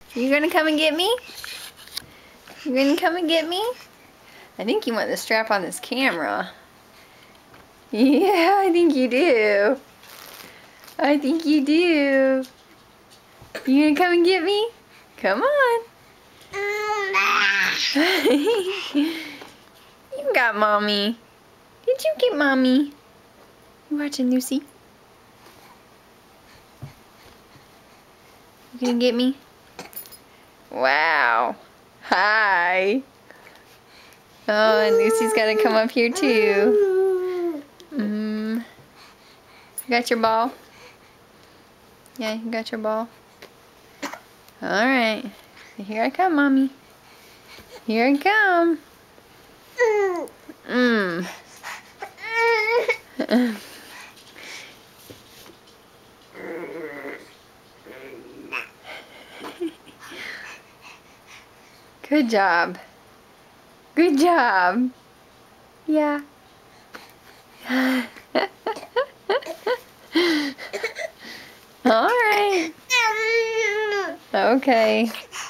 You gonna come and get me? You gonna come and get me? I think you want the strap on this camera. Yeah, I think you do. I think you do. You gonna come and get me? Come on. You got mommy. Did you get mommy? You watching Lucy? You gonna get me? Wow. Hi. Oh, and Lucy's gotta come up here too. You got your ball? Yeah, you got your ball? Alright. Here I come, mommy. Here I come. Good job. Good job. Yeah. All right. Okay.